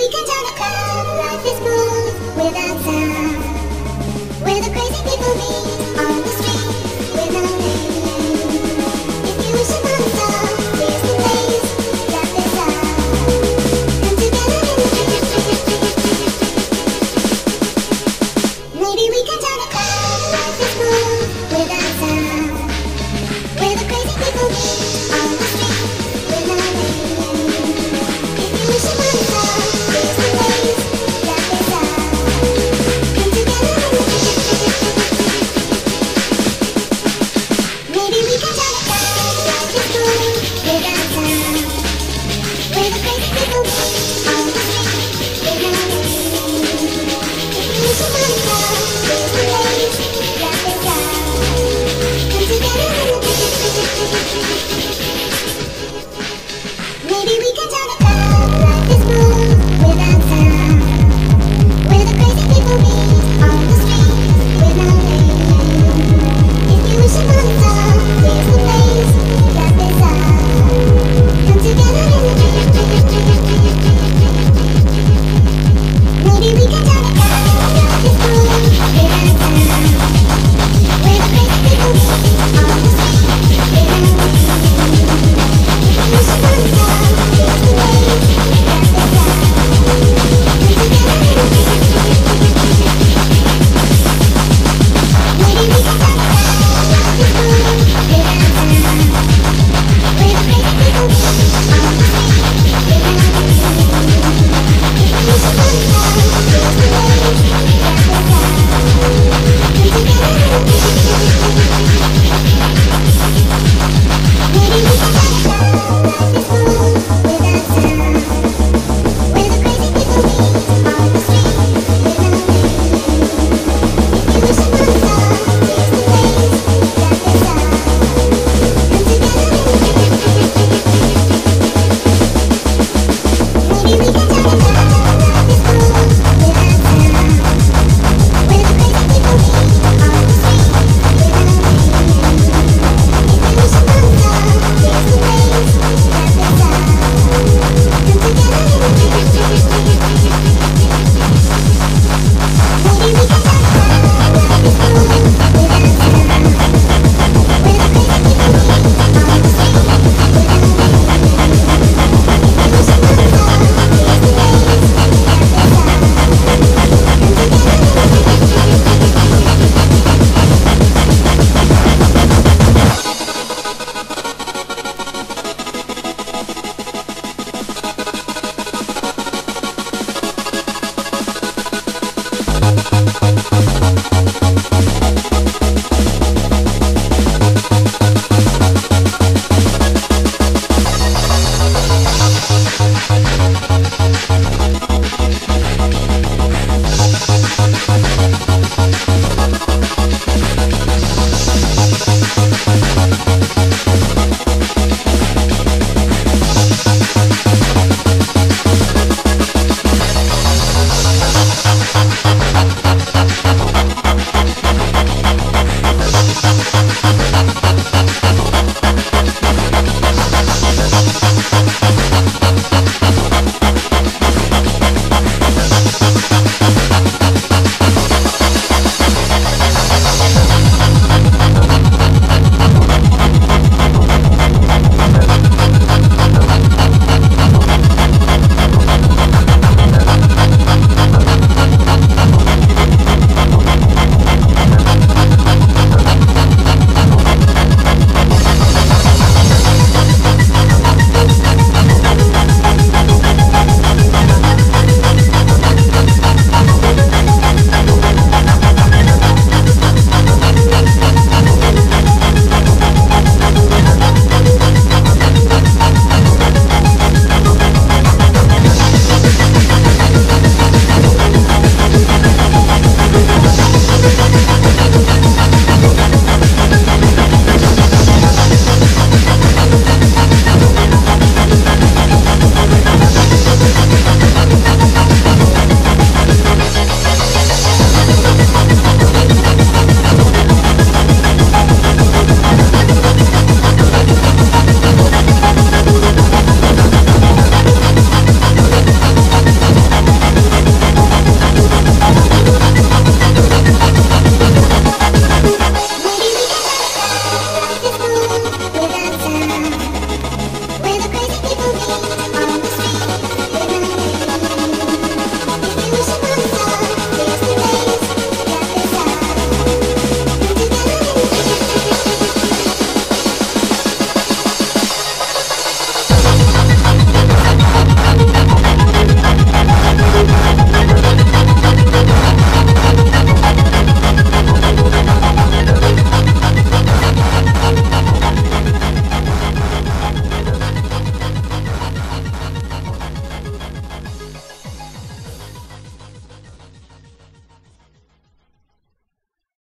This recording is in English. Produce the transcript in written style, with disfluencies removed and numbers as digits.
we can join a crowd. Life is smooth without sound. Where the crazy people meet on the street with no name. If you wish upon a star, here's the place. Laugh this out. Come together in the street. Maybe we can join a crowd. Life is smooth without sound. Where the crazy people meet on the street with no name. If you wish upon a star, here's the place. Laugh this out. Come together in the street. Maybe we can join a crowd. Life is smooth without sound. Where the crazy people meet on the street with no name. If you wish upon a star, here's the place. Laugh this out. Come together in the street. Maybe we can join a crowd. Life is smooth without sound. Where the crazy people meet on the street with no name. If you wish upon a star, here's the place. Laugh this out. Come together in the street. Maybe we can join a crowd. Life is smooth without sound. Where the crazy people meet on the street with no name. If you wish upon a star, here's the place. Laugh this out. Come together in the street. Maybe we can join a crowd. Life is smooth without sound. Where the crazy people meet on the street with no name. If you wish upon a star, here's the place. Laugh this out. Come together in the street. Maybe we can join a crowd. Life is smooth without sound. Where the crazy people meet on the street with no name. If you wish upon a star, here's the place. Laugh this out. Come together in the street. Maybe we can